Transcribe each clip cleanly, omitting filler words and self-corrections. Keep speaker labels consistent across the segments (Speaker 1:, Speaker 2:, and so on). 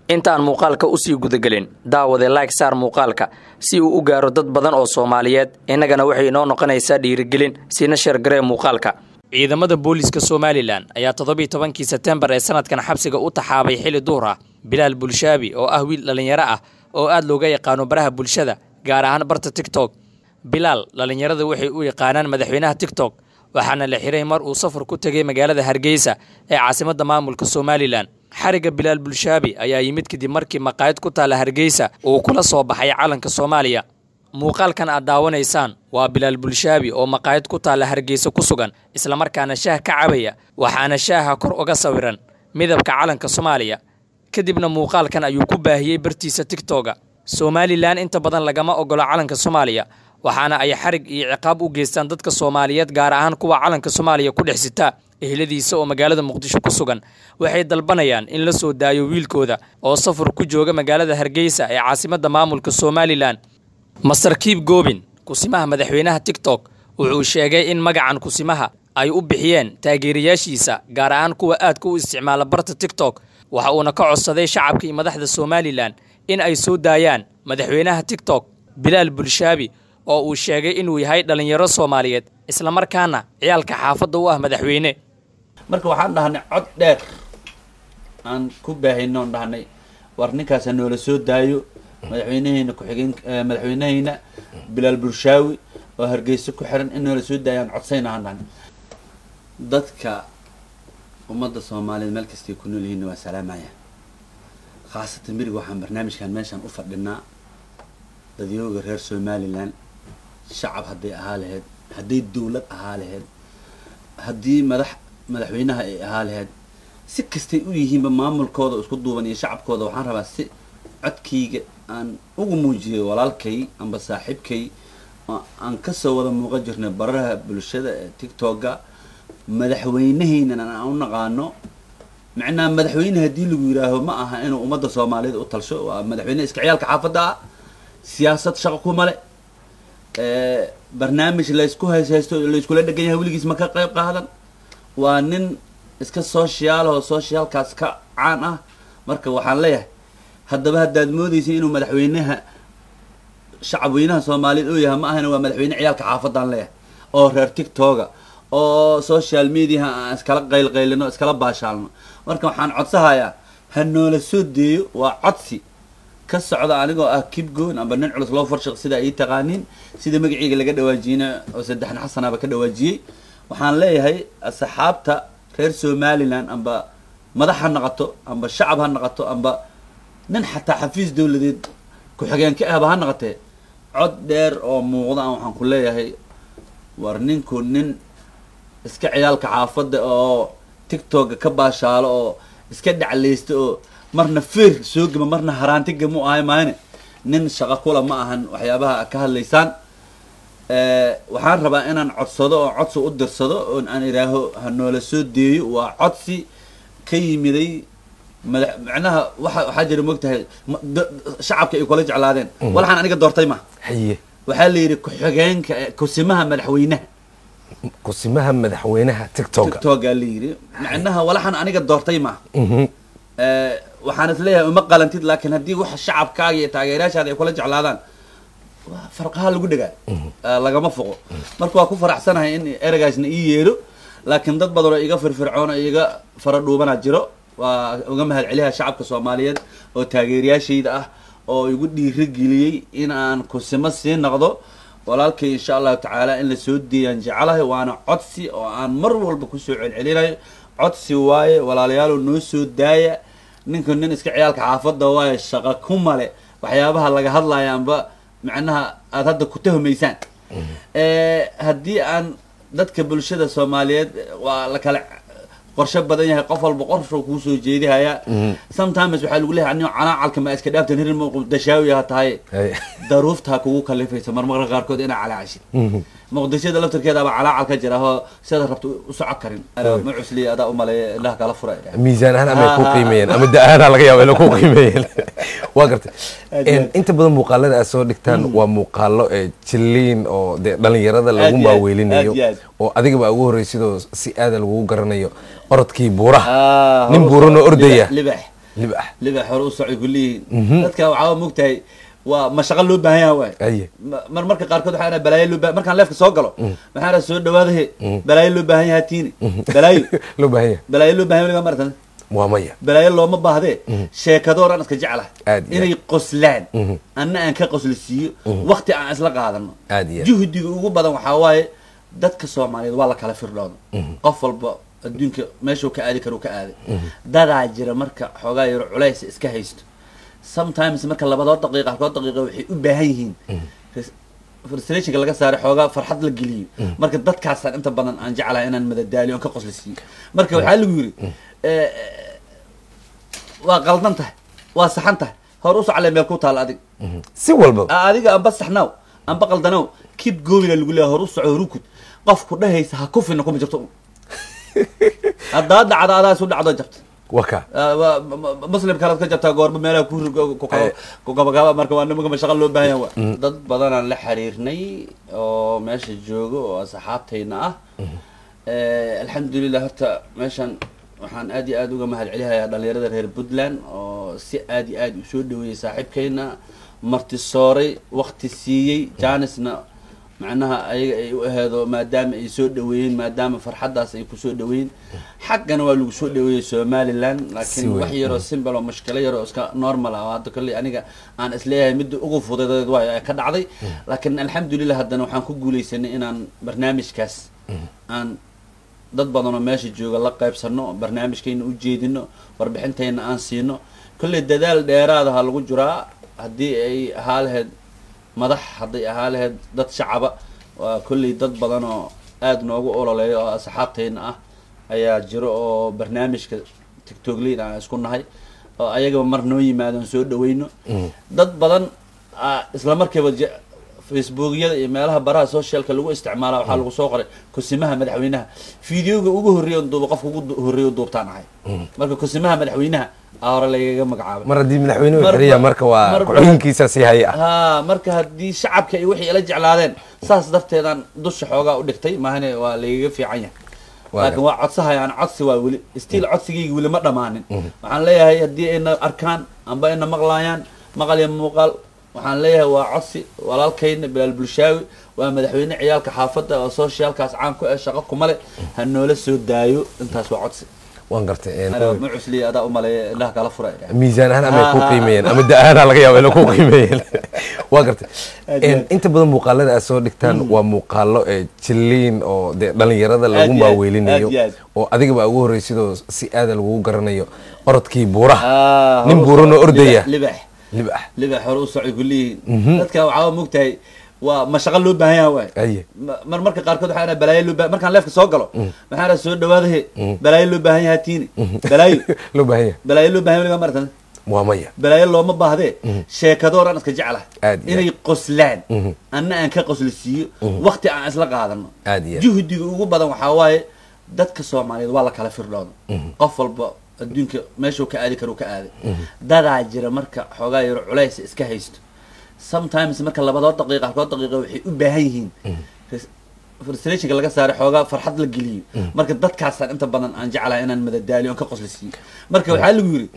Speaker 1: intaan muuqaalka u sii gudagelin daawade like saar muuqaalka si uu u gaaro dad badan oo Soomaaliyeed inagana waxay inoo noqonaysaa dhiirigelin sina share garee muuqaalka. ciidamada booliska Somaliland ayaa 17 September ee sanadkan xabsiga u taxaabay xili duhur ah Bilal Bulshaabi oo ah wiil dhalinyaro ah oo aad looga yaqaan baraha bulshada gaar ahaan barta TikTok. Bilal dhalinyarada waxay u yaqaanaan madaxweynaha TikTok waxaana la xiray mar uu safar ku tagay magaalada Hargeysa ee caasimadda maamulka Somaliland. xariga Bilal Bulshaabi ayaa yimid kadib markii maqaayad ku taala Hargeysa uu kula soo baxay calanka Soomaaliya. muuqaalkan aad daawanaysaan waa Bilal Bulshaabi oo maqaayad ku taala Hargeysa ku sugan isla markaana shaah ka cabaya waxaana shaaha kor uga sawiran midabka calanka Soomaaliya. kadibna muuqaalkan ayuu ku baahiyay bartiisa TikTok. Somaliland inta badan lagama ogolo calanka Soomaaliya waxaana ay xarig iyo ciqaab u geystaan dadka Soomaaliyeed gaar ahaan kuwa calanka Soomaaliya ku dhexsita eheladiisa oo magaalada Muqdisho ku sugan. waxay dalbanayaan in la soo daayo wiilkooda oo safar ku jooga magaalada Hargeysa ee caasimadda maamulka Somaliland. Masar Kiib Goobin kusimaha madaxweynaha TikTok wuxuu sheegay in magacan kusimaha ay u bixiyeen taageerayaashiisa gaar ahaan kuwa aad ku isticmaala barta TikTok. waxa uu ka codsaday shacabka iyo madaxda Somaliland in ay soo daayaan madaxweynaha TikTok Bilal Bulshaabi oo uu sheegay inuu yahay dhalinyaro Soomaaliyeed isla markaana ciyaalka xaafadda u ah madaxweyne.
Speaker 2: marka waxaan dhahnay cod dheer aan ku baahino dhahnay war ninkaas noola soo daayo madaxweynaheena ku xigeen madaxweynaheena Bilal Bulshaawi oo Hargeysa ku xiran in noola soo daayaan codsayna dhahnay. dadka ummadda Soomaaliyeed meel kasta ku nool yihiin waa salaamaya khaasatan mirig waxaan barnaamijkan meeshan u fadhinaa dadyoga reer Somaliland shacab haday ahaa lahayd haday dawlad ahaa lahayd hadii madaxweynaha ay ahaa lahayd si kastay u yihiin maamulkooda isku duuban iyo shacabkooda waxaan rabaa si codkayga aan ugu muujiyo walaalkay amba saaxiibkay aan ka soo wada muuqan jirnay baraha bulshada ee TikTok-ga madaxweynaheena aan u naqaano macnaa madaxweynaha hadii lagu yiraaho ma aha inuu ummadda Soomaaliyeed u talsho waa madaxweyne iska ciyaalka xaafadda siyaasad shaqo ku male barnaamij la isku haysto la isku la dhagan yahay wiligiis ma ka qayb qaadan waa nin iska socialkaas ka caan ah. marka waxaan leeyahay haddaba hadaad moodaysid inuu madaxweynaha shacabweynaha Soomaaliyeed uu yahay ma ahana waa madaxweyne ciyaalka xaafaddan leeyahay oo reer TikTok oo social media iskala qaylqaylino iskala baashaalno. marka waxaan codsahayaa ha noola soo deeyo waa codsi ka socda anigoo ah Kiib Goon amba nin culus loo farshaq sida ay taqaaniin sida magaciiga laga dhawaajiyna oo saddex xasanaba ka dhawaajiyay. waxaan leeyahay asxaabta reer Somaliland amba madax ha noqoto amba shacab ha noqoto amba nin xataa xafiis dawladeed ku xigeenka ah ha noqotee cod dheer oo muuqda waxaan ku leeyahay war ninku nin iska ciyaalka xaafadda oo TikTok ka baashaalo oo iska dhacleysto oo marna feer soo gama marna haraanti gamu ahay maayne nin shaqo kula ma ahan waxyaabaha ka hadlaysaan. waxaan rabaa inaan codsado oo codsi u dirsado oo aan iraaho ha noola soo deeyo waa codsi ka yimiday macnaha waxa jira moogtahay shacabka ay kula jeclaadeen walaxan aniga doortay ma haye waxa la yiri ku xigeenka kusimaha madaxweynaha TikTok la yiri macnaha walaxan aniga doortay ma waxaan isleeyahay uma qalantid laakiin hadii wax shacabkaaga iyo taageerayaashaada ay kula jeclaadaan farqaha lagu dhagaa lagama foqo. marka waa ku faraxsanahay in eragaasna ii yeero laakiin dad badan oo iga firfircoon oo iga fara dhuubana jiro waa uga mahad celiyaha shacabka Soomaaliyeed oo taageerayaashayda ah oo igu dhiirigeliyay in aan kusimo sii noqdo walaalkay insha Allah taala in la soo deeyaan jecelahay waana codsi oo aan mar walba ku soo celcelinayo codsi waaye walaalayaal oo noo soo daaya ninka nin iska ciyaalka xaafadda waaye shaqo ku male waxyaabaha laga hadlayaanba macnaha aad hadda ku tahmaysaan hadii aan dadka bulshada Soomaaliyeed waa la kala qorshe badan yahay qof walba qorsho ku soo jeedihaya sometimes waxa lagu leeyahay anoo calaalka ma iska dhaaftan hirin Muqdishaawi ah tahay daruufta kugu kalifaysa marmar qaarkood ina calaashid Muqdishada laftirkeeda ba calaalka jira oo sida rabto u socod karin ma cusli ada u malay ilaah kala furay
Speaker 3: miisaanahan ama ku qiimeeyeen ama daahana laga yaabo inay ku qiimeeyeen waa gartay inta badan muuqaalada ay soo dhigtaan waa muuqaalo jilliin oo dhalinyarada lagu maaweelinayo oo adiga ba ugu horeysido si aad lagu garanayo orodkii buuraha nin buurano ordaya
Speaker 2: libax hore u socay kullihiin dadka waxaa mogtahay waa mashaqo loo baahan yahay waay marmarka qaarkood waxaa ana balaayo loo baahan markaan leefka soo galo waxaa ana soo dhawaadahe balaayo loo baahan yahay tiini balaayo
Speaker 3: loo baahan yahay
Speaker 2: balaayo loo baahan yahay martan
Speaker 3: waa maya
Speaker 2: balaayo looma baahdee sheekado oran iska jeclahay inay qoslaan anna aan ka qoslisiiyo waqti aan isla qaadano juhdiga ugu badan waxaa waaye dadka Soomaaliyeed waa la kala firdhooda qof walba adduunka meeshuu ka aadi karo ka aaday dadaa jira marka xoogaa yar culays iska haysto sometimes marka labadoo daqiiqo halkoo daqiiqo waxay u baahan yihiin frustration laga saaray xoogaa farxad la geliyo marka dadkaasaan inta badan aan jeclahay inaan madadaaliyo aan ka qoslisiiyo marka waxaa lagu yiri waa qaldan tahay waa saxan tahay hor u soclay meel ku taal adig
Speaker 3: si walba
Speaker 2: adiga amba saxnaaw amba qaldanaw keep going lagu leeyahay hor u soco rukud qofku dhahaysa ha ku fiina kuma jirto hadda dhacda soo dhacdo jabta
Speaker 3: waka
Speaker 2: muslim kala ka jabta goorma meelaha ku gabagaba marka waa nimanka shaqo loo baahan yahay dad badan aan la xiriirnay oo meesha joogo oo asxaabtayna ah alxamdulillah horta meeshan waxaan aad iyo aad uga mahadcelinayaa dhalinyarada reer Puntland oo si aad iyo aad u soo dhaweeyay saaxiibkayna marti sooray waqti siiyay jaanisna macnaha ayaga ay u aheedo maadaama ay soo dhaweeyeen maadaama farxadaas ay ku soo dhaweeyeen xaqana waa lagu soo dhaweeyay Somaliland laakiin wax yar oo simple oo mushkilo yar oo iska normal ah hadda kulli aniga aan isleeyahay mid ugu fududeed waa ka dhacday laakiin alxamdulillah haddana waxaan ku guuleysanay inaan barnaamijkaas aan dad badan oo meesha jooga la qaybsano barnaamijkeena u jeedino warbixinteena aan siino kulli dadaal dheeraad ah lagu jiraa haddii ay ahaalaheed madax haddii ahaalaheed dad shacaba waa kulli dad badan oo aad noogu ololeeyo oo asxaabteena ah ayaa jiro oo barnaamijka TikTok lead aan isku nahay oo ayaga mar noo yimaadaan soo dhaweyno dad badan isla markiiba Facebook yada iyo meelaha baraha socialka lagu isticmaalo waxa lagu soo qoray kusimaha madaxweynaha fiidiyoga ugu horeeyo duuba qofka ugu horeeyo duubtaan ahay marka kusimaha madaxweynaha aara laga magacaabo
Speaker 3: mar hadii madaxweynuhu xiriya marka waa ku-xigeenkiisa si hay ah
Speaker 2: marka hadii shacabka ay wixii la jeclaadeen saas darteedan dusha xoogaa u dhigtay maahane waa laga fiican yahay laakiin waa codsahayaan codsi waa weli still codsigayga weli ma dhamaanin waxaan leeyahay hadii ay arkaan amba ay maqlaayaan maqal iyo muuqaal waxaan leeyahay waa codsi walaalkayna Bilaal Bulshaawi waa madaxweyne ciyaalka xaafadda oo socialkaas caan ku ah shaqo kuma leh ha noola soo daayo intaas waa codsi
Speaker 3: waan gartay
Speaker 2: ma cusli adaa u maleeyo ilaah kala furay
Speaker 3: miisaan ahaan ama ku qiimeeyeen ama da'aana laga yaabo inay ku qiimeeyeen waan gartay inta badan muuqaalada aad soo dhigtaan waa muuqaalo jilliin oo dhalinyarada lagu maaweelinayo oo adiga ba ugu horeysidoo si aad lagu garanayo orodkii buuraha nin buurano ordaya libax
Speaker 2: hore u socay kullihiin dadka waxaa mogtahay waa mashaqo loo baahan yahay waay marmarka qaarkood waxaa ana balaayo loo baahan markaan leefka soo galo waxaa ana soo dhawaadahe balaayo loo baahan yahay tiini balaayo
Speaker 3: loo baahan yahay
Speaker 2: balaayo loo baahan yahay martan
Speaker 3: waa maya
Speaker 2: balaayo looma baahdee sheekado oran iska jeclahay inay qoslaan anna aan ka qoslisiiyo waqti aan isla qaadano juhdiga ugu badan waxaa waaye dadka Soomaaliyeed waa la kala firdhooda qof walba adduunka meeshuu ka aadi karo ka aaday dadaa jira marka xoogaa yar culays iska haysto sometimes marka labadoo daqiiqo halkoo daqiiqo waxay u baahan yihiin frustration laga saaray xoogaa yar culays iska geliyo marka dadkaasaan inta badan aan jeclahay inaan madadaaliyo aan ka qoslisiiyo marka waxaa lagu yiri sometimes marka labadoo daqiiqo halkoo daqiiqo waxay u baahan yihiin frustration laga saaray xoogaa farxad la geliyo marka dadkaasaan inta badan aan jeclahay inaan madadaaliyo aan ka qoslisiiyo marka waxaa lagu yiri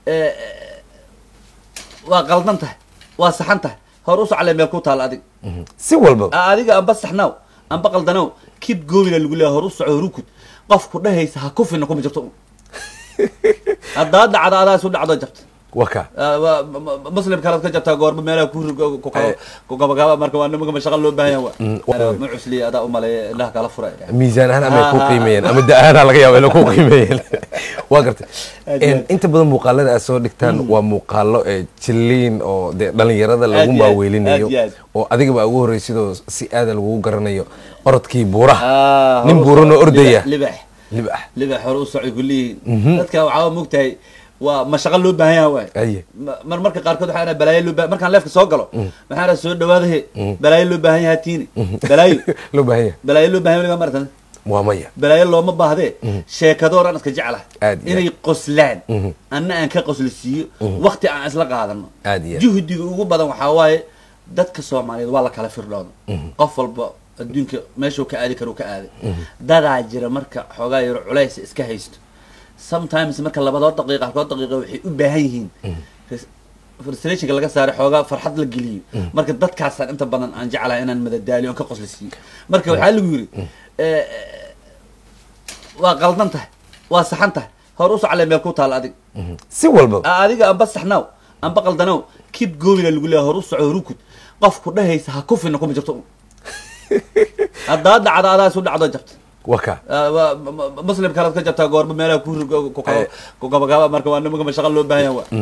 Speaker 2: waa qaldan tahay waa saxan tahay hor u soclay meel ku taal adig
Speaker 3: si walba
Speaker 2: adiga amba saxnaaw amba qaldanaw keep going lagu leeyahay hor u soco rukud qofku dhahaysa ha ku fiina kuma jirto hadda dhacda soo dhacdo jabta
Speaker 3: waka
Speaker 2: muslim kala ka jabta goorma meelaha ku gabagaba marka waa nimanka shaqo loo baahan yahay ma cusli adaa u maleeyo ilaah kala furay
Speaker 3: miisaan ahaan ama ku qiimeeyeen ama da'aana laga yaabo inay ku qiimeeyeen waa gartay inta badan muuqaalada aad soo dhigtaan waa muuqaalo jilliin oo dhalinyarada lagu maaweelinayo oo adiga ba ugu horeysidoo si aad lagu garanayo orodkii buuraha nin buurano ordaya libax
Speaker 2: hore u socay kullihiin dadka waxaa mogtahay waa mashaqo loo baahan yahay waay marmarka qaarkood waxaa ana balaayo loo baahan markaan leefka soo galo waxaa ana soo dhawaadahe balaayo loo baahan yahay tiini balaayo
Speaker 3: loo baahan yahay
Speaker 2: balaayo loo baahan yahay martan
Speaker 3: waa maya
Speaker 2: balaayo looma baahdee sheekado oran iska jeclahay inay qoslaan anna aan ka qoslisiiyo waqti aan isla qaadano juhdiga ugu badan waxaa waaye dadka Soomaaliyeed waa la kala firdhooda qof walba adduunka meeshuu ka aadi karo ka aaday dadaa jira marka xoogaa yar culays iska haysto sometimes marka labadood daqiiqa halkood daqiiqa waxay u baahan yihiin frustrationka laga saaray xoogaa farxad la geliyo marka dadkaasaan inta badan aan jeclahay inaan madadaaliyo on ka qoslisiiyo marka waxaa lagu yiri waa qaldan tahay waa saxan tahay hor u soclee meel ku taal adig
Speaker 3: si walba
Speaker 2: adiga amba saxnaaw amba qaldanow keep going lagu leeyahay hor u soco hor u kud qofku dhahaysa ha ku finna kuma jirto haddaad dhacda adaa isu dhacdo jabta
Speaker 3: waka
Speaker 2: muslim kalaad ka jabtaa goorma meelaha ku gabagaba marka waa nimanka mashaqo loo baahan yahay